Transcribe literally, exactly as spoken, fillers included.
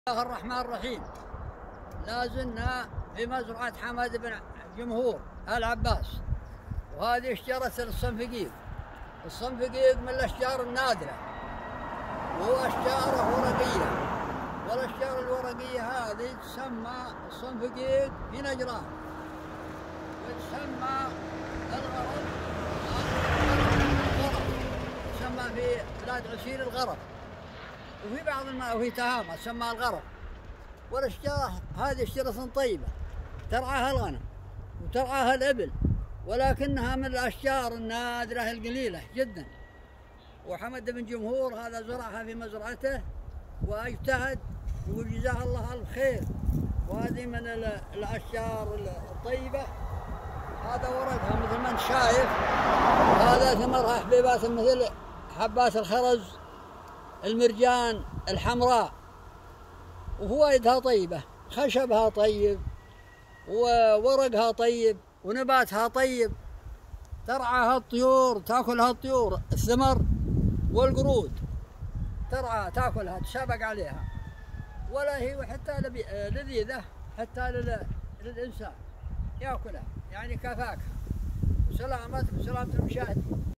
بسم الله الرحمن الرحيم. لا زلنا في مزرعة حمد بن جمهور العباس، وهذه شجرة الصنفقيق. الصنفقيق من الأشجار النادرة وهو أشجار ورقية، والأشجار الورقية هذه تسمى الصنفقيق في نجران، وتسمى الغرب الغرب تسمى في بلاد عسير الغرب، وفي بعض الماء وفي تهامة تسمى الغرب. والأشجار هذه شجرة طيبة ترعاها الغنم وترعاها الإبل، ولكنها من الأشجار النادرة القليلة جدا. وحمد بن جمهور هذا زرعها في مزرعته واجتهد، وجزاه الله الخير. وهذه من الأشجار الطيبة. هذا ورقها مثل ما انت شايف، وهذا ثمرها حبيبات مثل حبات الخرز المرجان الحمراء، وفوائدها طيبة، خشبها طيب وورقها طيب ونباتها طيب، ترعاها الطيور، تاكلها الطيور الثمر والقرود، ترعى تاكلها تسابق عليها، ولا هي حتى لذيذة حتى للإنسان ياكلها، يعني كفاكهة. سلامتك وسلامة المشاهدين.